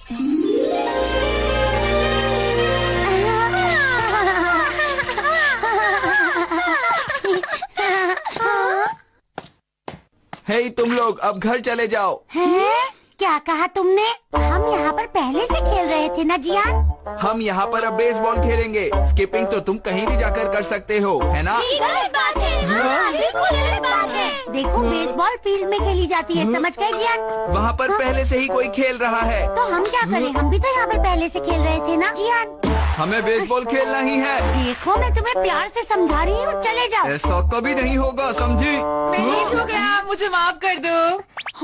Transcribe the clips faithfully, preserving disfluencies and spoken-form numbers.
हे तुम लोग अब घर चले जाओ। है? क्या कहा तुमने? हम यहाँ पर पहले से खेल रहे थे ना जियान? हम यहाँ पर अब बेसबॉल खेलेंगे। स्किपिंग तो तुम कहीं भी जाकर कर सकते हो, है ना? गलत बात है। हाँ, बिल्कुल गलत बात है। देखो बेसबॉल फील्ड में खेली जाती है, समझ गए जियान? वहाँ पर पहले से ही कोई खेल रहा है। तो हम क्या करें? हम भी तो यहाँ पर पहले से खेल रहे थे ना जियान? हमें बेसबॉल खेलना ही है। देखो मैं तुम्हें प्यार से समझा रही हूँ, चले जाओ। ऐसा कभी नहीं होगा, समझी? मैं लेट हो गया, मुझे माफ कर दो।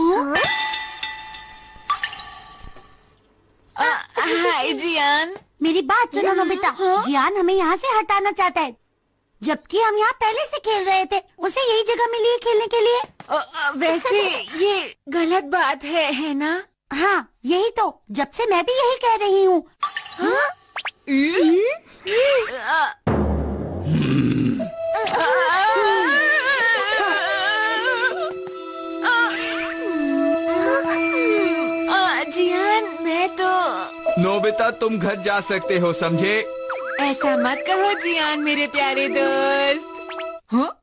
हाय जियान। मेरी बात सुनो नोबिता, जियान हमें यहाँ से हटाना चाहता है, जबकि हम यहाँ पहले से खेल रहे थे। उसे यही जगह मिली है खेलने के लिए। आ, आ, वैसे ये गलत बात है, है ना? हाँ यही तो, जब से मैं भी यही कह रही हूँ। जियान मैं तो। नोबिता तुम घर जा सकते हो, समझे? ऐसा मत कहो जियान मेरे प्यारे दोस्त। हाँ?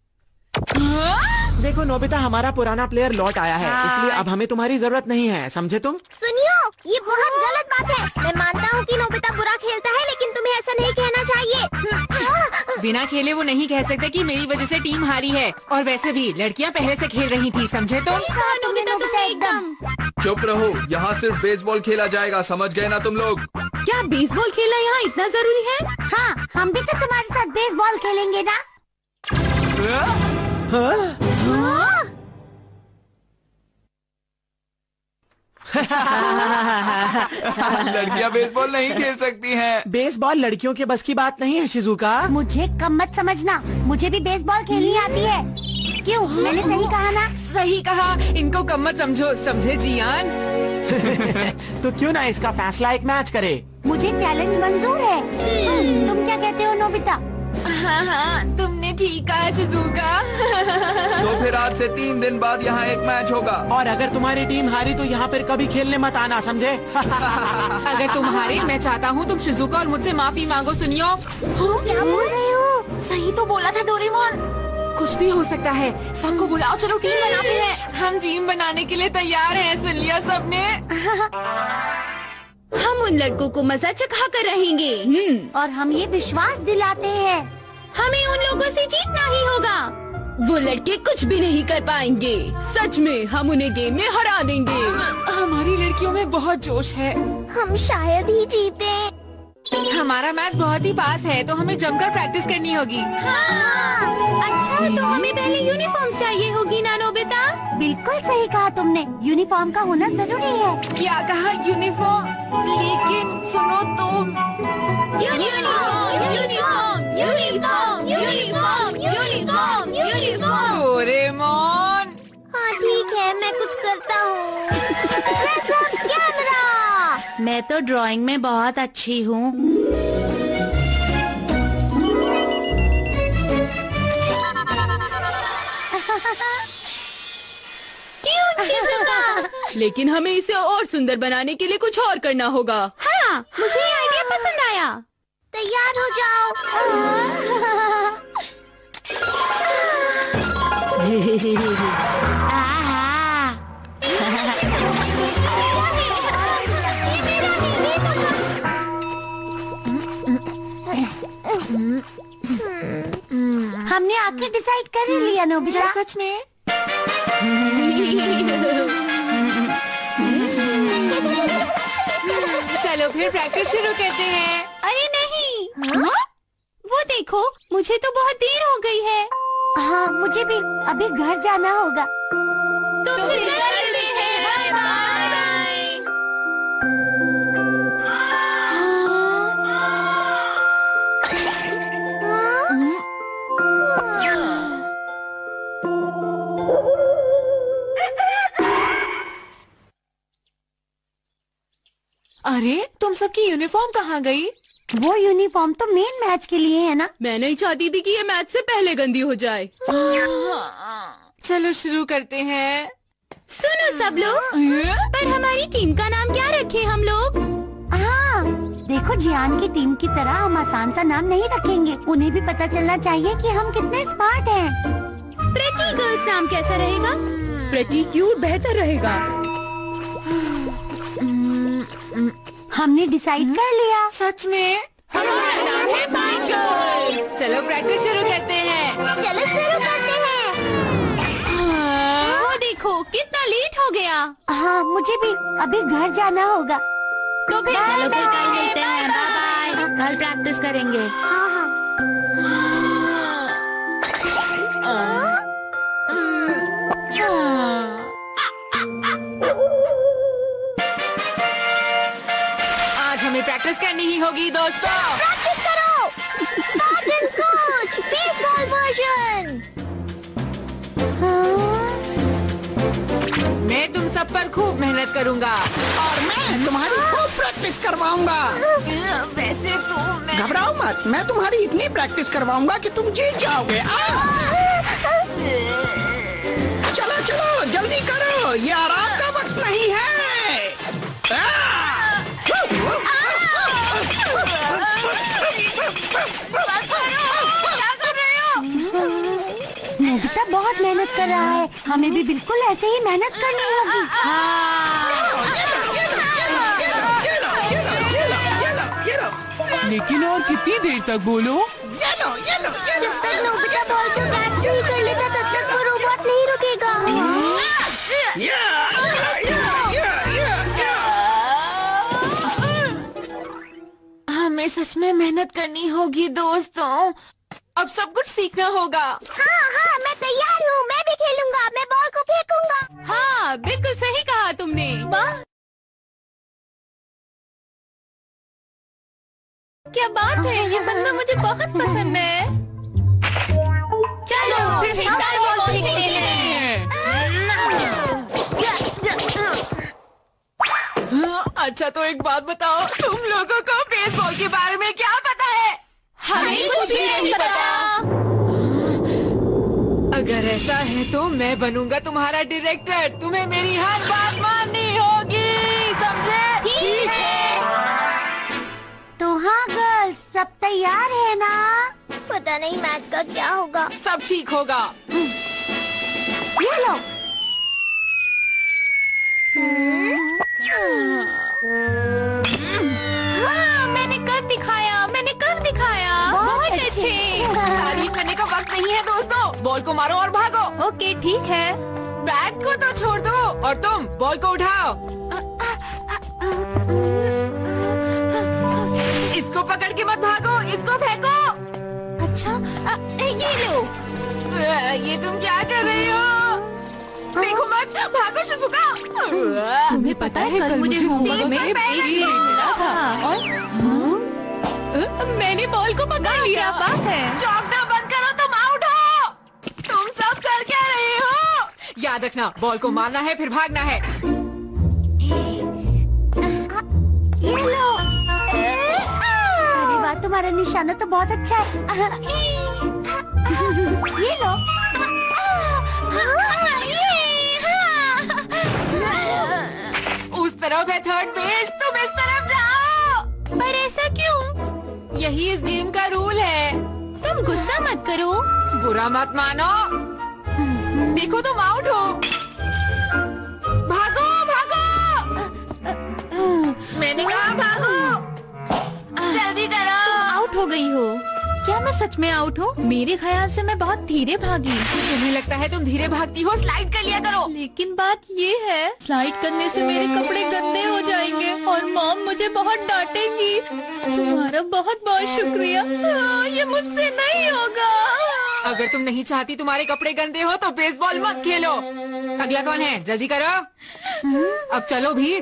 देखो नोबिता, हमारा पुराना प्लेयर लौट आया है, इसलिए अब हमें तुम्हारी जरूरत नहीं है, समझे तुम? सुनियो, ये बहुत गलत बात है। मैं मानता हूँ कि नोबिता बुरा खेलता है, लेकिन तुम्हें ऐसा नहीं कहना चाहिए। बिना खेले वो नहीं कह सकते कि मेरी वजह से टीम हारी है। और वैसे भी लड़कियाँ पहले से खेल रही थी, समझे तुम? नोबिता तुम एकदम चुप रहो, यहाँ सिर्फ बेसबॉल खेला जाएगा, समझ गए ना तुम लोग? क्या बेसबॉल खेलना यहाँ इतना जरूरी है? हाँ, हम भी तो तुम्हारे साथ बेसबॉल खेलेंगे ना। हाँ? लड़कियाँ बेसबॉल नहीं खेल सकती हैं। बेसबॉल लड़कियों के बस की बात नहीं है शिजुका। मुझे कम मत समझना, मुझे भी बेसबॉल खेलनी आती है। क्यों, मैंने सही कहा ना? सही कहा, इनको कम मत समझो, समझे जियान? तो क्यों ना इसका फैसला एक मैच करे? मुझे चैलेंज मंजूर है। तुम क्या कहते हो नोबिता? हाँ हाँ, तुमने ठीक कहा शिजुका। तो फिर आज से तीन दिन बाद यहाँ एक मैच होगा। और अगर तुम्हारी टीम हारी तो यहाँ पर कभी खेलने मत आना, समझे? अगर तुम हारे, मैं चाहता हूँ तुम शिजुका और मुझसे माफी मांगो। सुनियो। हाँ? क्या बोल रहे हो? सही तो बोला था डोरेमोन। कुछ भी हो सकता है, सबको बुलाओ, चलो टीम बनाते हैं। हम टीम बनाने के लिए तैयार हैं, सुन लिया सबने? हम उन लड़कों को मजा चखा कर रहेंगे। और हम ये विश्वास दिलाते हैं, हमें उन लोगों से जीतना ही होगा। वो लड़के कुछ भी नहीं कर पाएंगे। सच में हम उन्हें गेम में हरा देंगे। हमारी लड़कियों में बहुत जोश है। हम शायद ही जीते। हमारा मैच बहुत ही पास है, तो हमें जमकर प्रैक्टिस करनी होगी। हाँ, अच्छा तो हमें पहले यूनिफॉर्म चाहिए होगी ना नोबिता? बिल्कुल सही कहा तुमने, यूनिफॉर्म का होना जरूरी है। क्या कहा? यूनिफॉर्म? लेकिन सुनो तुम। Uniform, uniform, uniform, uniform, uniform, uniform. Doraemon. हाँ ठीक है, मैं कुछ करता हूँ। कैमरा। मैं तो ड्राइंग में बहुत अच्छी हूँ। लेकिन हमें इसे और सुंदर बनाने के लिए कुछ और करना होगा। हाँ, मुझे ये आइडिया पसंद आया। तैयार हो जाओ। हमने आखिर डिसाइड कर ही लिया नोबिता। सच में? चलो फिर प्रैक्टिस शुरू करते हैं। अरे नहीं। हाँ? वो देखो, मुझे तो बहुत देर हो गई है। हाँ मुझे भी, अभी घर जाना होगा। तो फिर मिलते हैं, बाय बाय। अरे तुम सबकी यूनिफॉर्म कहाँ गई? वो यूनिफॉर्म तो मेन मैच के लिए है ना। मैं नहीं चाहती थी कि ये मैच से पहले गंदी हो जाए। चलो शुरू करते हैं। सुनो सब लोग, पर हमारी अपनी टीम का नाम क्या रखें हम लोग? हाँ, देखो जियान की टीम की तरह हम आसान सा नाम नहीं रखेंगे। उन्हें भी पता चलना चाहिए कि हम कितने स्मार्ट हैं। प्रेटी गर्ल्स नाम कैसा रहेगा? प्रेटी क्यूट बेहतर रहेगा। हमने डिसाइड कर लिया। सच में? हमारा नाम है फाइन गर्ल्स। चलो प्रैक्टिस शुरू करते हैं। चलो शुरू करते हैं। हाँ। वो देखो कितना लेट हो गया। हाँ, मुझे भी अभी घर जाना होगा। तो फिर चलो फिर कल बाय मिलते हैं। Bye bye. कल प्रैक्टिस करेंगे। हाँ हाँ। आज हमें प्रैक्टिस करनी ही होगी दोस्तों। प्रैक्टिस करो। Spartan coach baseball version. मैं तुम सब पर खूब मेहनत करूंगा और मैं तुम्हारी खूब प्रैक्टिस करवाऊंगा। वैसे तो मैं घबराओ मत, मैं तुम्हारी इतनी प्रैक्टिस करवाऊंगा कि तुम जीत जाओगे। चलो चलो जल्दी करो, ये आराम का वक्त नहीं है। नोबिता बहुत मेहनत कर रहा है। हमें भी बिल्कुल ऐसे ही मेहनत करनी होगी। लेकिन और कितनी देर तक बोलो? जब तक नोबिता बॉल को कैच नहीं कर लेता तब तक वो रोबोट नहीं रुकेगा। हमें सच में मेहनत करनी होगी दोस्तों। अब सब कुछ सीखना होगा। हाँ हाँ, मैं तैयार हूँ। मैं भी खेलूंगा। मैं बॉल को फेंकूंगा। हाँ बिल्कुल सही कहा तुमने। क्या बात है, ये बंदा मुझे बहुत पसंद है। चलो फिर से बॉल खेलते हैं। अच्छा तो एक बात बताओ, तुम लोगों को बेसबॉल के बारे में क्या पता है? हमें कुछ भी नहीं पता। अगर ऐसा है तो मैं बनूंगा तुम्हारा डायरेक्टर। तुम्हें मेरी हर बात माननी होगी, समझे? ठीक है। तो हाँ गर्ल्स, सब तैयार है ना? पता नहीं मैच का क्या होगा। सब ठीक होगा। ये लो। हाँ मैंने कर दिखाया, मैंने कर दिखाया। बहुत अच्छे। तारीफ करने का वक्त नहीं है दोस्तों। बॉल को मारो और भागो। ओके ठीक है। बैट को तो छोड़ दो और तुम बॉल को उठाओ। इसको पकड़ के मत भागो, इसको फेंको। अच्छा अ, ये लो। ये तुम क्या कर रही हो? देखो मत, भागो शिजुका। तुम्हें पता है कल मुझे होमवर्क में एक ये मिला था और हाँ? मैंने बॉल को पकड़ लिया। बात है। चौंकना बंद करो, तुम आउट हो। तुम सब कर क्या रहे हो? याद रखना, बॉल को मारना है फिर भागना है। ये लो। अरे वाह, तुम्हारा निशाना तो बहुत अच्छा है। ये लो। उस तरफ है थर्ड बेस, तुम इस तरफ जाओ। पर ऐसा क्यों? यही इस गेम का रूल है। तुम गुस्सा मत करो। बुरा मत मानो। देखो तुम आउट हो। भागो भागो। मैंने कहा भागो। जल्दी करो। आउट हो गई हो। क्या मैं सच में आउट हूँ? मेरे ख्याल से मैं बहुत धीरे भागी। तुम्हें लगता है तुम धीरे भागती हो? स्लाइड कर लिया करो। लेकिन बात ये है, स्लाइड करने से मेरे कपड़े गंदे हो जाएंगे और मॉम मुझे बहुत डांटेंगी। तुम्हारा बहुत बहुत शुक्रिया। हाँ, ये मुझसे नहीं होगा। अगर तुम नहीं चाहती तुम्हारे कपड़े गंदे हो तो बेसबॉल मत खेलो। अगला कौन है? जल्दी करो। अब चलो भी।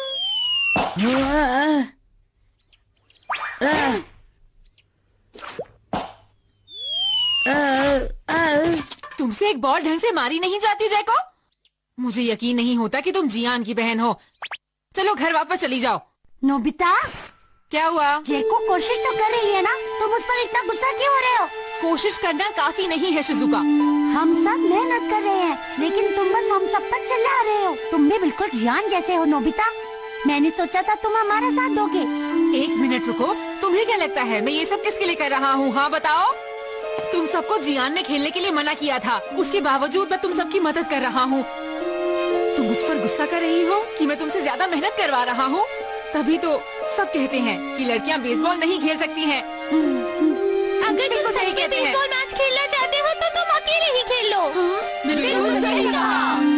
तुमसे एक बॉल ढंग से मारी नहीं जाती जैको। मुझे यकीन नहीं होता कि तुम जियान की बहन हो। चलो घर वापस चली जाओ। नोबिता, क्या हुआ? जैको कोशिश तो कर रही है ना, तुम उस पर इतना गुस्सा क्यों हो रहे हो? कोशिश करना काफी नहीं है शिजुका। हम सब मेहनत कर रहे हैं, लेकिन तुम बस हम सब पर चिल्ला रहे हो। तुम भी बिल्कुल जियान जैसे हो नोबिता। मैंने सोचा था तुम हमारा साथ दोगे। एक मिनट रुको, तुम्हें क्या लगता है मैं ये सब किसके लिए कर रहा हूँ? हाँ बताओ। तुम सबको जियान ने खेलने के लिए मना किया था, उसके बावजूद मैं तुम सबकी मदद कर रहा हूँ। तुम मुझ पर गुस्सा कर रही हो कि मैं तुमसे ज्यादा मेहनत करवा रहा हूँ? तभी तो सब कहते हैं कि लड़कियाँ बेसबॉल नहीं खेल सकती हैं। अगर तुम सही में बेसबॉल मैच खेलना चाहते हो तो तुम अकेले ही खेल लो। बिल्कुल सही कहा।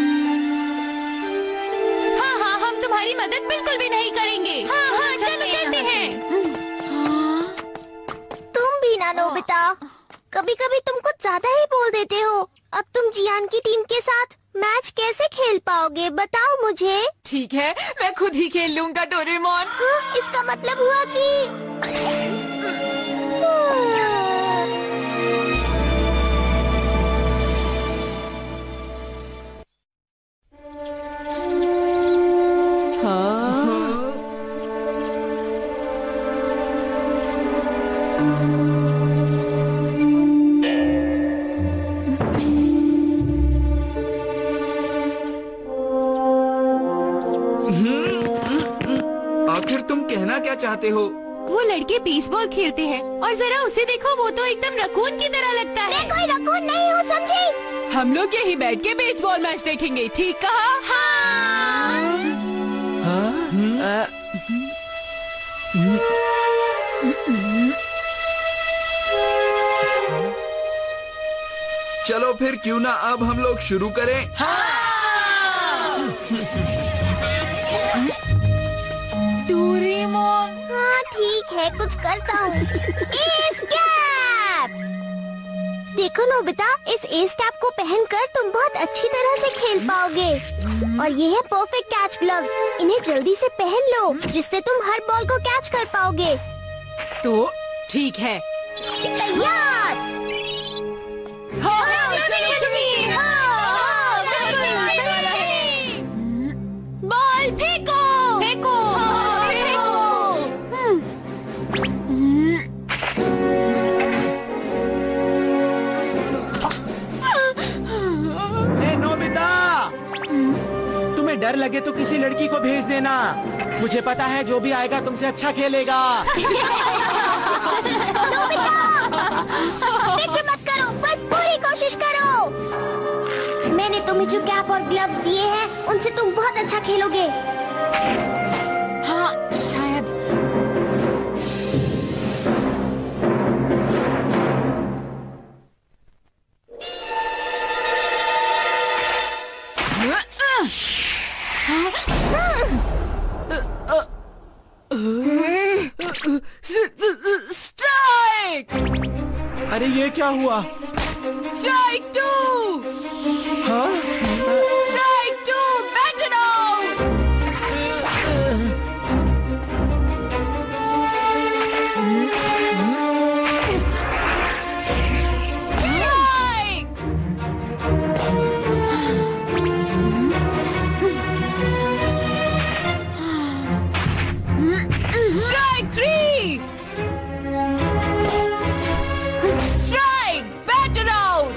हाँ हाँ, हम तुम्हारी मदद बिल्कुल भी नहीं करेंगे। हाँ हाँ, चलो चलते हैं। तुम भी ना नोबिता, कभी कभी तुम कुछ ज्यादा ही बोल देते हो। अब तुम जियान की टीम के साथ मैच कैसे खेल पाओगे, बताओ मुझे। ठीक है, मैं खुद ही खेल लूँगा डोरेमोन। हाँ, इसका मतलब हुआ कि आखिर तुम कहना क्या चाहते हो? वो लड़के बेसबॉल खेलते हैं और जरा उसे देखो, वो तो एकदम रकून की तरह लगता है। मैं कोई रकून नहीं हूँ, समझी? हम लोग यही बैठ के बेसबॉल मैच देखेंगे, ठीक कहा? हाँ। हाँ? चलो फिर क्यों ना अब हम लोग शुरू करें। डोरेमोन। हाँ ठीक है, कुछ करता हूँ। Ace cap. देखो नोबिता, इस एस कैप को पहनकर तुम बहुत अच्छी तरह से खेल पाओगे। और ये है परफेक्ट कैच ग्लव्स। इन्हें जल्दी से पहन लो, जिससे तुम हर बॉल को कैच कर पाओगे। तो ठीक है। तैयार। बॉल फेंको, फेंको, ए नोबिता, तुम्हें डर लगे तो किसी लड़की को भेज देना। मुझे पता है जो भी आएगा तुमसे अच्छा खेलेगा। फिक्र मत करो, बस पूरी कोशिश करो। मैंने तुम्हें जो कैप और ग्लव्स दिए हैं, उनसे तुम बहुत अच्छा खेलोगे। हाँ शायद। स्ट्राइक! अरे ये क्या हुआ? Strike two! हाँ? Strike two! Bat it out! Strike three! Strike! Bat it out!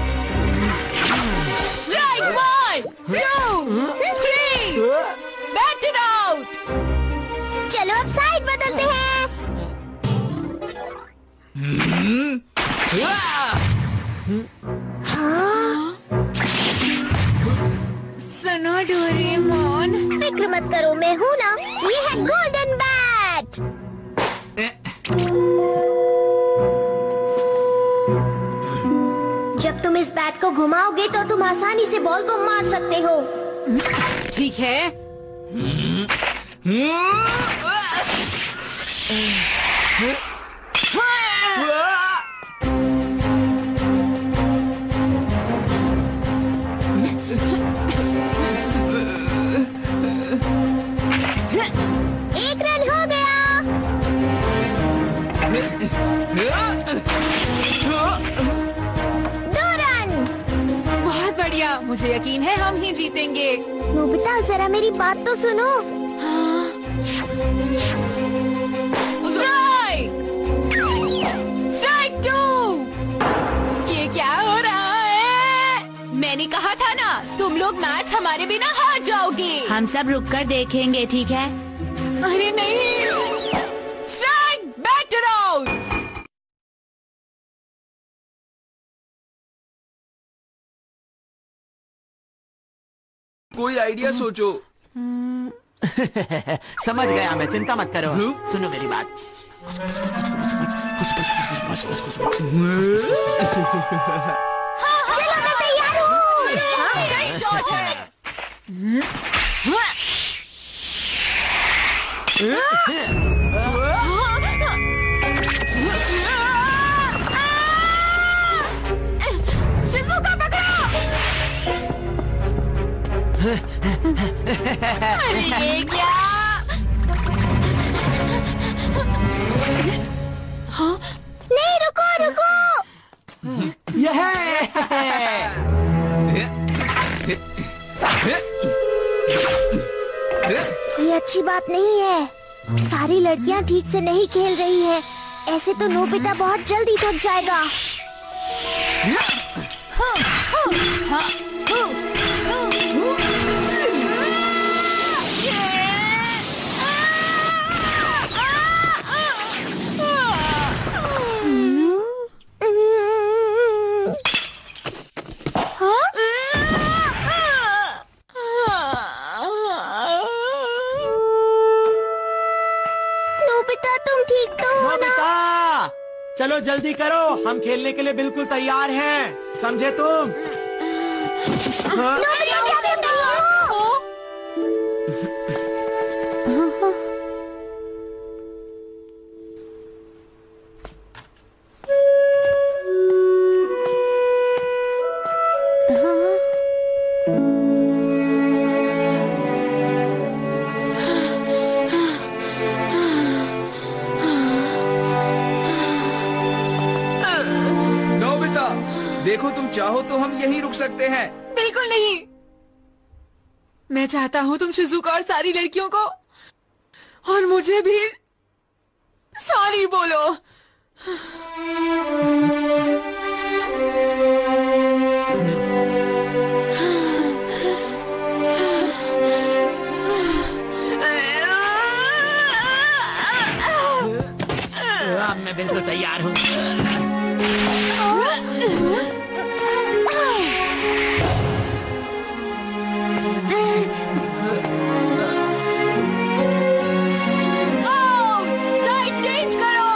Strike one! Two! Three! Bat it out! चलो अब साइड बदलते हैं। सुनो डोरेमोन, फिक्र मत करो, मैं हूँ ना। ये है गोल्डन बैट। जब तुम इस बैट को घुमाओगे तो तुम आसानी से बॉल को मार सकते हो। ठीक है। एक रन हो गया। दो रन। बहुत बढ़िया, मुझे यकीन है हम ही जीतेंगे। नोबिता जरा मेरी बात तो सुनो। Strike! Strike two! ये क्या हो रहा है? मैंने कहा था ना, तुम लोग मैच हमारे बिना हार जाओगे। हम सब रुक कर देखेंगे, ठीक है? अरे नहीं। Strike batter out. कोई आइडिया सोचो। समझ गया मैं, चिंता मत करो। सुनो मेरी बात। चलो मैं तैयार हूँ। सही शॉट है। शिज़ुका पकड़ो। अरे ये क्या? हाँ? नहीं, रुको रुको। ये अच्छी बात नहीं है। सारी लड़कियां ठीक से नहीं खेल रही हैं। ऐसे तो नोबिता बहुत जल्दी थक जाएगा। नोबिता तुम ठीक तो हो ना? नोबिता, चलो जल्दी करो, हम खेलने के लिए बिल्कुल तैयार हैं, समझे तुम? हाँ? नोबिता क्या कर रही हो? नोबिता, देखो तुम चाहो तो हम यहीं रुक सकते हैं। बिल्कुल नहीं। मैं चाहता हूँ तुम शिज़ुका और सारी लड़कियों को और मुझे भी सॉरी बोलो। अब मैं बिल्कुल तैयार हूँ। साइड चेंज करो।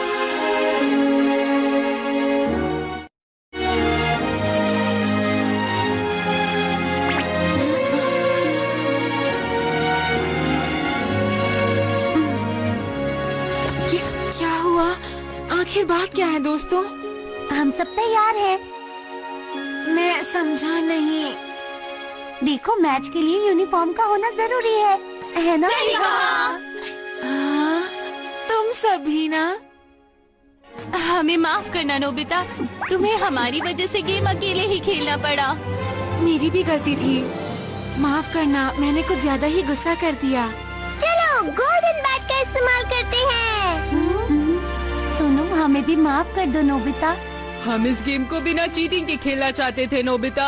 क्या, क्या हुआ? आखिर बात क्या है दोस्तों? हम सब तैयार हैं। मैं समझा नहीं। देखो, मैच के लिए यूनिफॉर्म का होना जरूरी है, है ना? सही कहा। हाँ, तुम सभी ना। हमें माफ करना नोबिता, तुम्हें हमारी वजह से गेम अकेले ही खेलना पड़ा। मेरी भी गलती थी, माफ करना। मैंने कुछ ज्यादा ही गुस्सा कर दिया। चलो गोल्डन बैट का इस्तेमाल करते हैं। सुनो, हमें भी माफ कर दो नोबिता। हम इस गेम को बिना चीटिंग के खेलना चाहते थे नोबिता।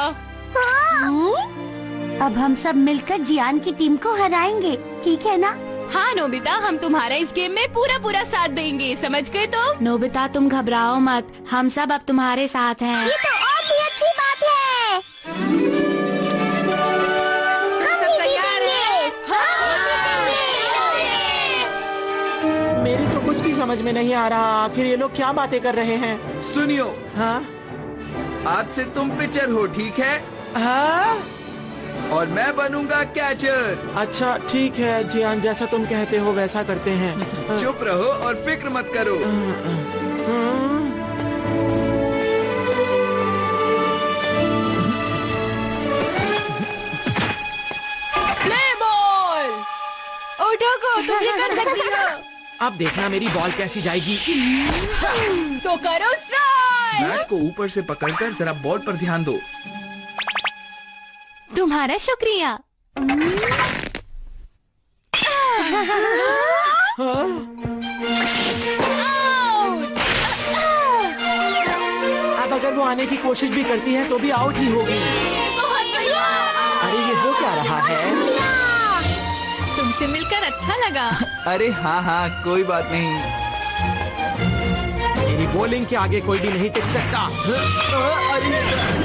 अब हम सब मिलकर जियान की टीम को हराएंगे, ठीक है ना? हाँ नोबिता, हम तुम्हारा इस गेम में पूरा पूरा साथ देंगे, समझ गए तो? नोबिता तुम घबराओ मत, हम सब अब तुम्हारे साथ हैं। ये तो और भी अच्छी बात है। हम सब भी तैयार जीतेंगे। हाँ। मेरी तो कुछ भी समझ में नहीं आ रहा, आखिर ये लोग क्या बातें कर रहे हैं? सुनियो, हाँ? आज से तुम पिचर हो, ठीक है? हाँ? और मैं बनूंगा कैचर। अच्छा ठीक है जियान, जैसा तुम कहते हो वैसा करते हैं। चुप रहो और फिक्र मत करो। Play ball. उठो को, तुम ये कर सकती हो। अब देखना मेरी बॉल कैसी जाएगी। तो करो स्ट्राइक। बैट को ऊपर से पकड़कर जरा बॉल पर ध्यान दो। तुम्हारा शुक्रिया। अब अगर वो आने की कोशिश भी करती है तो भी आउट ही होगी। अरे ये हो क्या रहा है? तुमसे मिलकर अच्छा लगा। अरे हाँ हाँ कोई बात नहीं। मेरी बॉलिंग के आगे कोई भी नहीं टिक सकता। अरे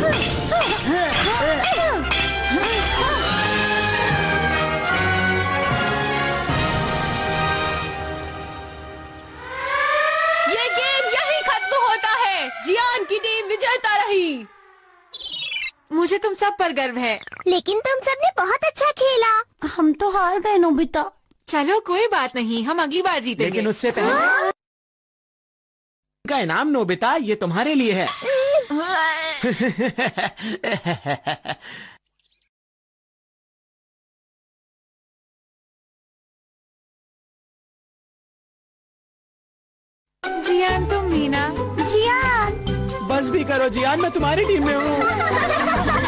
ये गेम यही खत्म होता है। जियान की टीम विजेता रही। मुझे तुम सब पर गर्व है। लेकिन तुम सबने बहुत अच्छा खेला। हम तो हार गए नोबिता। चलो कोई बात नहीं, हम अगली बार जीतेंगे। लेकिन उससे पहले का इनाम नोबिता, ये तुम्हारे लिए है। जियान तुम भी ना। जियान बस भी करो जियान, मैं तुम्हारी टीम में हूँ।